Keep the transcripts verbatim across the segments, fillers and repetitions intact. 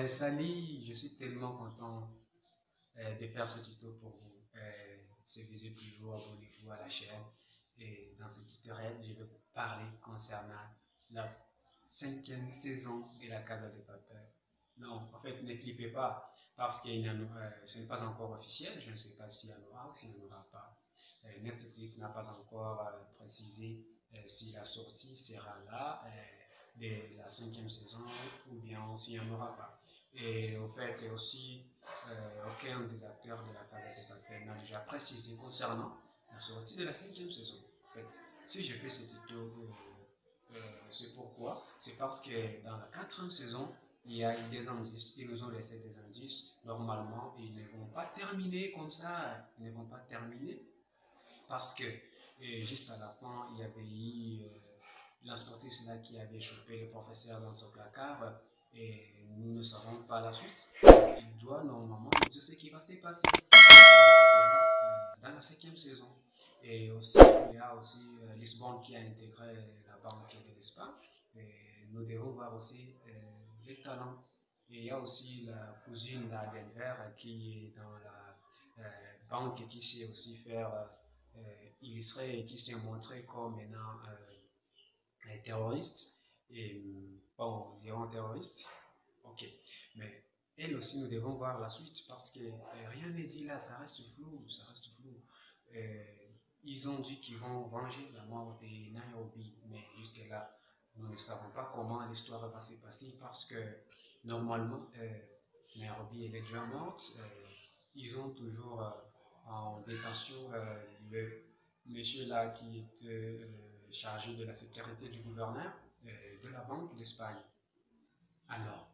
Euh, salut, je suis tellement content euh, de faire ce tuto pour vous. Euh, Suffisez toujours, abonnez-vous à la chaîne. Et dans ce tutoriel, je vais vous parler concernant la cinquième saison de la Casa de Papel. Non, en fait, ne flippez pas, parce que euh, ce n'est pas encore officiel. Je ne sais pas s'il y en aura ou s'il n'y en aura pas. Euh, Netflix n'a pas encore euh, précisé euh, si la sortie sera là euh, de la cinquième saison ou bien s'il n'y en aura pas. Et au fait, aussi, euh, aucun des acteurs de la Casa de Papel n'a déjà précisé concernant la sortie de la cinquième saison. En fait, si je fais ce tuto, euh, euh, c'est pourquoi. C'est parce que dans la quatrième saison, il y a eu des indices, ils nous ont laissé des indices. Normalement, ils ne vont pas terminer comme ça, ils ne vont pas terminer parce que et juste à la fin, il y avait eu euh, l'inspectrice là qui avait chopé le professeur dans son placard et nous ne savons pas la suite. Donc, il doit normalement nous dire ce qui va se passer. Ça sera euh, dans la cinquième saison. Et aussi, il y a aussi euh, Lisbonne qui a intégré la banque de l'Espagne. Et nous devons voir aussi euh, les talents. Et il y a aussi la cousine là, d'Enver qui est dans la euh, banque qui sait aussi faire euh, illustrer et qui s'est montré comme maintenant euh, terroriste. Et bon, dirons terroriste. Ok. Mais elle aussi, nous devons voir la suite parce que euh, rien n'est dit là, ça reste flou, ça reste flou. Euh, ils ont dit qu'ils vont venger la mort de Nairobi, mais jusque-là, nous ne savons pas comment l'histoire va se passer parce que normalement, euh, Nairobi elle est déjà morte. Euh, ils ont toujours euh, en détention euh, le monsieur là qui est euh, chargé de la sécurité du gouverneur euh, de la Banque d'Espagne. Alors,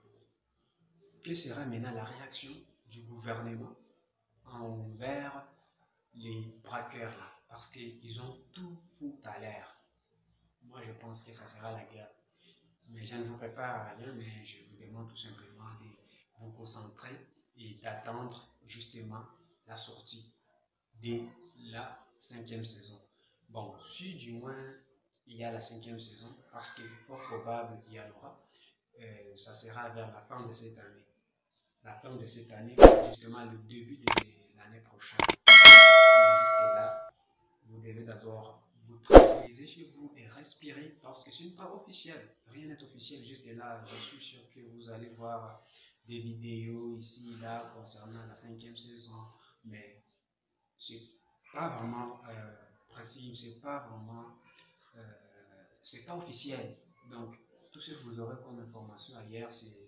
quelle sera maintenant la réaction du gouvernement envers les braqueurs là? Parce qu'ils ont tout foutu à l'air. Moi, je pense que ça sera la guerre. Mais je ne vous prépare à rien, mais je vous demande tout simplement de vous concentrer et d'attendre justement la sortie de la cinquième saison. Bon, si du moins il y a la cinquième saison, parce qu'il est fort probable qu'il y en aura, euh, ça sera vers la fin de cette année. La fin de cette année, justement le début de l'année prochaine. Mais jusque-là, vous devez d'abord vous tranquilliser chez vous et respirer parce que ce n'est pas officiel. Rien n'est officiel jusque-là. Je suis sûr que vous allez voir des vidéos ici, là, concernant la cinquième saison. Mais c'est pas vraiment euh, précis, c'est pas vraiment, euh, c'est pas officiel. Donc, tout ce que vous aurez comme information ailleurs, c'est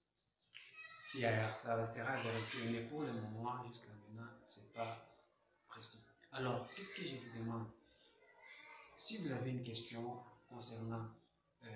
si ailleurs, ça restera à vérifier. Mais pour le moment, jusqu'à maintenant, c'est pas précis. Alors, qu'est-ce que je vous demande? Si vous avez une question concernant euh,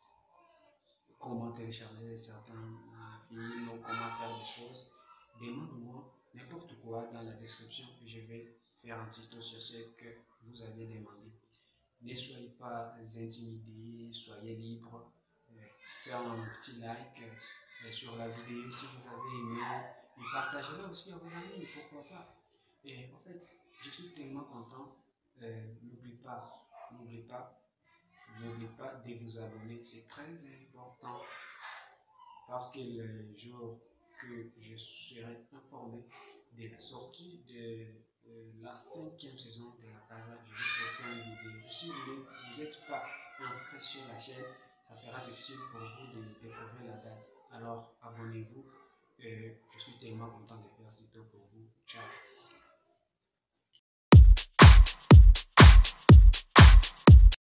comment télécharger certains euh, films ou comment faire des choses, demande-moi n'importe quoi dans la description que je vais faire un tuto sur ce que vous avez demandé. Ne soyez pas intimidés, soyez libres, euh, faire un petit like euh, sur la vidéo si vous avez aimé et partagez-la aussi à vos amis, pourquoi pas. Et en fait, je suis tellement content, euh, n'oubliez pas, n'oubliez pas, n'oubliez pas de vous abonner, c'est très important parce que le jour que je serai informé de la sortie de euh, la cinquième saison de la Casa, je vais poster une vidéo. Si vous n'êtes pas inscrit sur la chaîne, ça sera difficile pour vous de découvrir la date. Alors abonnez-vous. Euh, je suis tellement content de faire ce tour.